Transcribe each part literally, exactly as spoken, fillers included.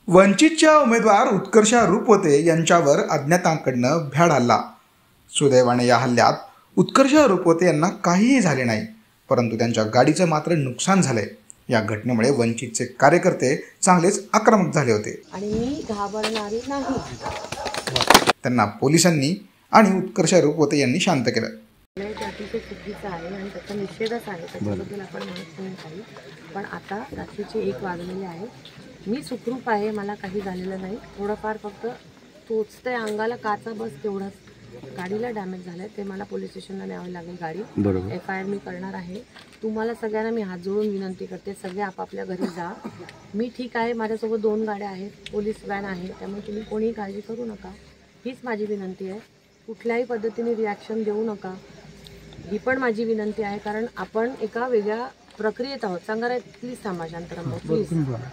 वंचितच्या उमेदवार उत्कर्षा रुपवते यांच्यावर अज्ञातांकडनं भ्याड हल्ला। सुदैवाने या हल्ल्यात उत्कर्षा रुपवते यांना काहीही झाले नाही, परंतु त्यांच्या गाडीचं मात्र नुकसान झालंय। या घटनेमुळे वंचितचे कार्यकर्ते चांगलेच आक्रमक झाले होते आणि मी घाबरणारी नाही। त्यांना पोलिसांनी आणि उत्कर्षा रुपवते यांनी शांत केलं। अतिशय चुकीचं आहे आणि त्याचा निषेधच आहे, त्याच्याबद्दल आपण म्हणत नाही काही। पण आता रात्रीचे एक वाजलेले आहे, मी सुखरूप आहे, मला काही झालेलं नाही। थोडंफार फक्त टोचते अंगाला काचा, बस तेवढंच। गाडीला डॅमेज झालंय, ते मला पोलीस स्टेशनला न्यावी लागेल गाडी। एफ आय आर मी करणार आहे। तुम्हाला सगळ्यांना मी हात जोडून विनंती करते, सगळे आपापल्या घरी जा। मी ठीक आहे, माझ्यासोबत दोन गाड्या आहेत, पोलीस व्हॅन आहे, त्यामुळे तुम्ही कोणीही काळजी करू नका, हीच माझी विनंती आहे। कुठल्याही पद्धतीने रिॲक्शन देऊ नका, ही पण माझी विनंती आहे, कारण आपण एका वेगळ्या प्रक्रियेत आहोत। सांगा रे, प्लीज थांबा, शांतराम प्लीज।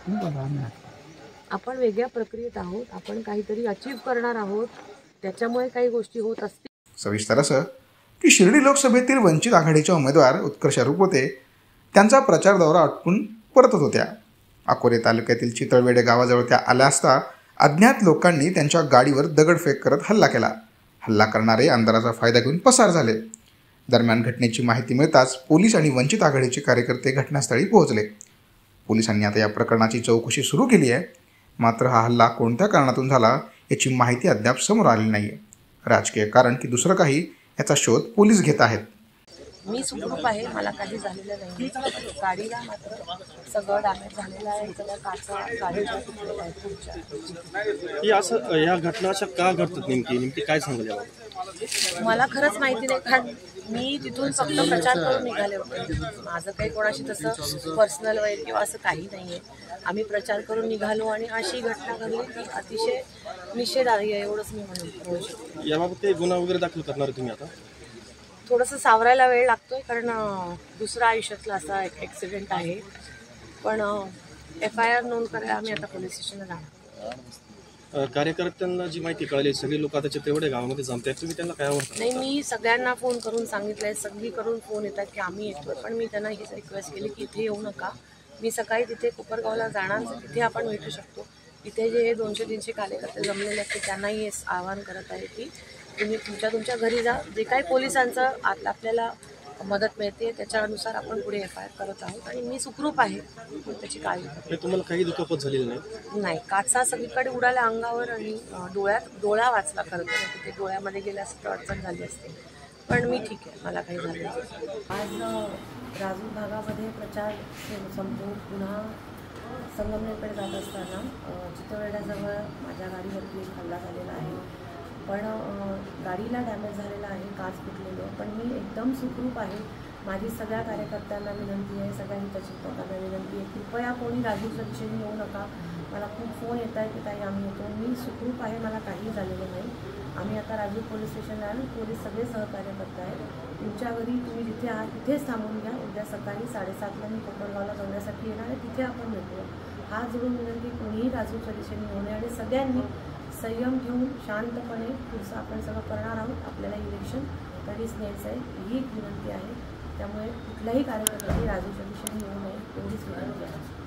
आपण वेगळ्या प्रक्रियेत आहोत, आपण काहीतरी अचीव करणार आहोत, त्याच्यामुळे काही गोष्टी होत असतील। सविस्तर असं की शिर्डी लोकसभेतील वंचित आघाडीच्या उमेदवार उत्कर्षा रुपवते त्यांचा प्रचार दौरा आटपून परतत होत्या। अकोले तालुक्यातील चितळवेडे गावाजवळ त्या आल्या असता अज्ञात लोकांनी त्यांच्या गाडीवर दगडफेक करत हल्ला केला। हल्ला करणारे अंधाराचा फायदा घेऊन पसार झाले। दरम्यान घटनेची माहिती मिळताच पोलीस आणि वंचित आघाडीचे कार्यकर्ते घटनास्थळी पोहोचले। पोलिसांनी आता या प्रकरणाची चौकशी सुरू केली आहे, मात्र हा हल्ला कोणत्या कारणातून झाला याची माहिती अद्याप समोर आली नाही आहे। राजकीय कारण की दुसरं काही याचा शोध पोलीस घेत आहेत। मी सुखरूप आहे, मला काही झालेलं नाही। गाडीला मात्र सगळं डॅमेज झालेलं आहे, सगळ्या काचा गाडीच्या तुटलेल्या आहेत पुढच्या। ही असं या घटना अशा का घडतात नेमकी नेमकी काय सांगाल यावर? मला खरंच माहिती नाही, कारण मी तिथून फक्त प्रचार करून निघाले होते। माझं काही कोणाशी तसं पर्सनल वैर किंवा असं काही नाही आहे। आम्ही प्रचार करून निघालो आणि अशी घटना घडली ती अतिशय निषेधार्ह आहे, एवढंच मी म्हणू शकते। याबाबत ते गुन्हा वगैरे दाखल करणार तुम्ही आता? थोडंसं सावरायला वेळ लागतोय, कारण दुसरा आयुष्यातला असा एक ॲक्सिडेंट आहे, पण एफ आय आर नोंद करायला आम्ही आता पोलीस स्टेशनला जाणार। कार्यकर्त्यांना जी माहिती कळली, सगळे लोक आता चितळवेडे गावामध्ये जमतात, तुम्ही त्यांना काय आवडतं? नाही, मी सगळ्यांना फोन करून सांगितलंय, सगळीकडून फोन येतात की आम्ही येतोय, पण मी त्यांना हीच रिक्वेस्ट केली की इथे येऊ नका। मी सकाळी तिथे कोपरगावला जाणार, तिथे आपण भेटू शकतो। इथे जे दोनशे तीनशे कार्यकर्ते जमलेले असते त्यांनाही आवाहन करत आहे की तुम्ही तुमच्या तुमच्या घरी जा। जे काही पोलिसांचं आत आपल्याला मदत मिळते त्याच्यानुसार आपण पुढे एफ आय आर करत आहोत आणि मी सुखरूप आहे, त्याची काळजी। तुम्हाला काही दुखापत झालेली नाही? नाही, काचा सगळीकडे उडाल्या अंगावर आणि डोळ्यात डोळा वाचला खरं तर, तिथे डोळ्यामध्ये गेल्यास अडचण झाली असते, पण मी ठीक आहे, मला काही झालं नाही। आज राजूर भागामध्ये प्रचार संपवून पुन्हा संगमनेरकडे जात असताना चितळवेड्याजवळ माझ्या गाडीवरती एक हल्ला झालेला आहे, पण गाडीला डॅमेज झालेला आहे, काच फुटलेली आहे, पण मी एकदम सुखरूप आहे। माझी सगळ्या कार्यकर्त्यांना विनंती आहे, सगळ्या हितचिंतकांना विनंती आहे, कृपया कोणी राजूरच्या दिशेने येऊ नका। मला खूप फोन येत आहे की ताई आम्ही येतो, मी सुखरूप आहे, मला काही झालेलं नाही। आम्ही आता राजूर पोलीस स्टेशनला आलो, पोलीस सगळे सहकार्य करत आहेत। तुमच्या घरी तुम्ही जिथे आहात तिथेच थांबून घ्या, उद्या सकाळी साडेसातला मी कोपरगावला जाण्यासाठी येणार आहे, तिथे आपण भेटूया। हात जोडून विनंती, कोणीही राजूरच्या दिशेने येऊ नये आणि सगळ्यांनी संयम ठेवून शांतपणे पुढचं आपण सगळं करणार आहोत। आपल्याला इलेक्शन तरीच न्यायचं आहे, ही एक विनंती आहे। त्यामुळे कुठल्याही कार्यकर्त्यांनी राजूरच्या दिशेने येऊ नये, एवढीच विनंती आहे।